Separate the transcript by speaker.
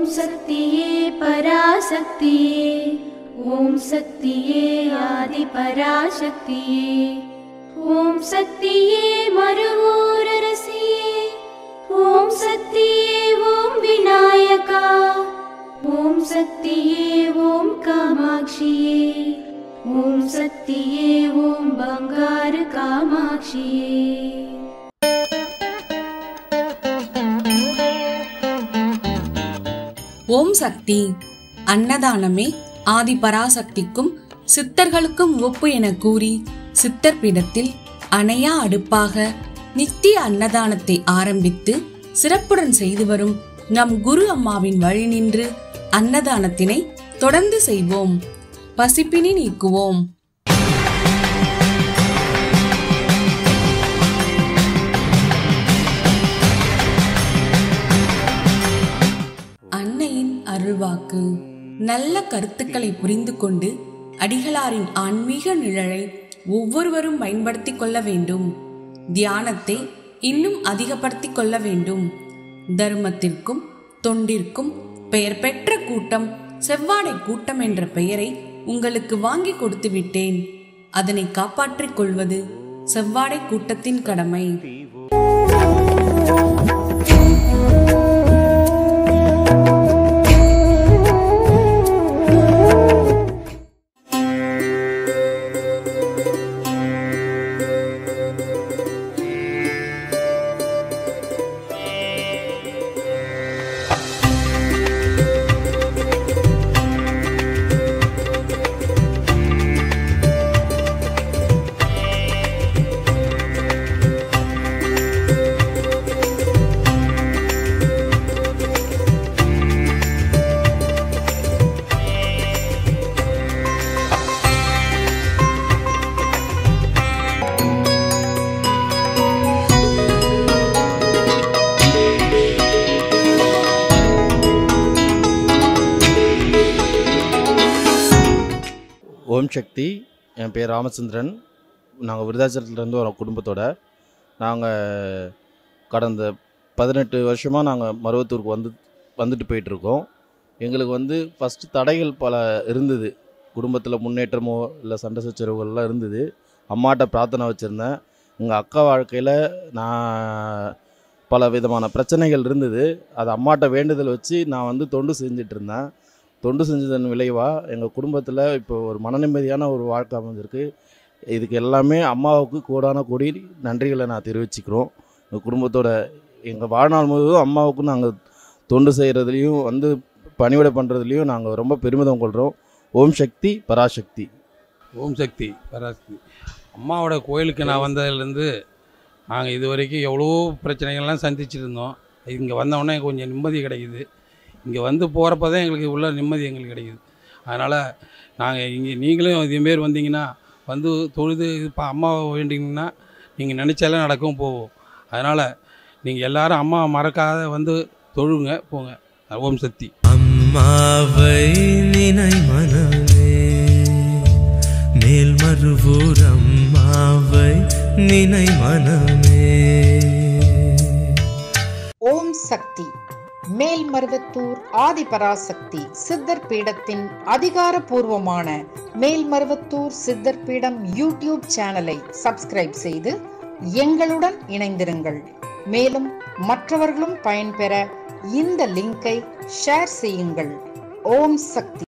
Speaker 1: शक्तिये पराशक्तिये, ओम शक्तिये आदि पराशक्तिये, ओम शक्तिये मरुवोररसिये, ओम शक्तिये ओम विनायका, ओम शक्तिये ओम कामाक्षिये, ओम शक्तिये ओम बंगार कामाक्षिये।
Speaker 2: ஓம் சக்தி அன்னதானமே ஆதி பராசக்திக்கும் சித்தர்களுக்கும் ஒப்பு என கூறி சித்தர் பீடத்தில் அணையா அடுப்பாக நித்திய அன்னதானத்தை ஆரம்பித்து சிறப்புடன் செய்து வரும் நம் குரு அம்மாவின் வழி நின்று அன்னதானத்தினை தொடர்ந்து செய்வோம், பசிப்பினி நீக்குவோம். அன்னையின் அருள்வாக்கு. நல்ல கருத்துக்களை புரிந்து கொண்டு அடிகளாரின் ஆன்மீக நிழலை ஒவ்வொருவரும் பயன்படுத்திக் கொள்ள வேண்டும். தியானத்தை இன்னும் அதிகப்படுத்திக் கொள்ள வேண்டும். தர்மத்திற்கும் தொண்டிற்கும் பெயர் பெற்ற கூட்டம் செவ்வாடை கூட்டம் என்ற பெயரை உங்களுக்கு வாங்கி கொடுத்து விட்டேன். அதனை காப்பாற்றிக் கொள்வது செவ்வாடை கூட்டத்தின் கடமை.
Speaker 3: ஓம் சக்தி. என் பேர் ராமச்சந்திரன். நாங்கள் விருதாச்சலத்துலேருந்து வரோம் குடும்பத்தோடு. நாங்கள் கடந்த 18 வருஷமாக நாங்கள் மருவத்தூருக்கு வந்துட்டு போயிட்டுருக்கோம். எங்களுக்கு ஃபஸ்ட்டு தடைகள் பல இருந்தது. குடும்பத்தில் முன்னேற்றமோ இல்லை சண்டை சச்சரவுகள்லாம் இருந்தது. அம்மாட்ட பிரார்த்தனை வச்சுருந்தேன். எங்கள் அக்கா வாழ்க்கையில் நான் பல விதமான பிரச்சனைகள் இருந்தது. அது அம்மாட்ட வேண்டுதல் வச்சு நான் தொண்டு செஞ்சிட்ருந்தேன். தொண்டு செஞ்சதன் விளைவாக எங்கள் குடும்பத்தில் இப்போ ஒரு மனநிம்மதியான ஒரு வாழ்க்கை அமைஞ்சிருக்கு. இதுக்கு எல்லாமே அம்மாவுக்கு கோடான கோடி நன்றிகளை நான் தெரிவிச்சுக்கிறோம். எங்கள் குடும்பத்தோட எங்கள் வாழ்நாள் முழுவதும் அம்மாவுக்கு நாங்கள் தொண்டு செய்கிறதுலையும் பணிவிடை பண்ணுறதுலையும் நாங்கள் ரொம்ப பெருமிதம் கொள்கிறோம். ஓம் சக்தி பராசக்தி.
Speaker 4: ஓம் சக்தி பராசக்தி. அம்மாவோட கோயிலுக்கு நான் வந்ததுலேருந்து நாங்கள் இது வரைக்கும் எவ்வளோ பிரச்சனைகள்லாம் சந்திச்சுட்டு இருந்தோம். இங்கே வந்தோடனே கொஞ்சம் நிம்மதி கிடைக்குது. இங்கே போகிறப்ப தான் எங்களுக்கு உள்ள நிம்மதி எங்களுக்கு கிடைக்குது. அதனால் நாங்கள் இங்கே நீங்களும் இதேமாரி வந்தீங்கன்னா தொழுது இப்போ அம்மாவை வேண்டிங்கன்னா நீங்கள் நினச்சாலே நடக்கும் போவோம். அதனால் நீங்கள் எல்லோரும் அம்மாவை மறக்காத தொழுங்க போங்க. ஓம் சக்தி.
Speaker 5: அம்மாவை நினை மனமே, மேல்மருவூர் அம்மாவை நினை மனமே.
Speaker 6: ஓம் சக்தி. மேல்மருவத்தூர் ஆதிபராசக்தி சித்தர் பீடத்தின் அதிகாரப்பூர்வமான மேல்மருவத்தூர் சித்தர் பீடம் யூடியூப் சேனலை சப்ஸ்கிரைப் செய்து எங்களுடன் இணைந்திருங்கள். மேலும் மற்றவர்களும் பயன்பெற இந்த லிங்கை ஷேர் செய்யுங்கள். ஓம் சக்தி.